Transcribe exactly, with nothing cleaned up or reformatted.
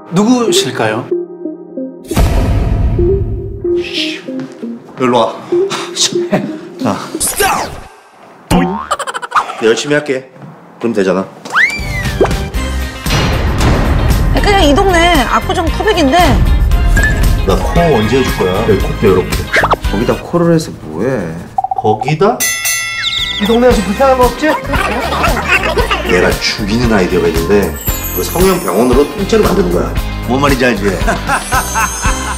누구실까요? 일로 와. 자, 열심히 할게. 그럼 되잖아. 그냥 이 동네 압구정 터백인데. 나 코 언제 해줄 거야? 여기 콧대 이렇게. 거기다 코를 해서 뭐해? 거기다? 이 동네에서 불편한 거 없지? 내가 죽이는 아이디어가 있는데 그 성형 병원으로 통째로 만드는 거야. 뭔 말인지 알지?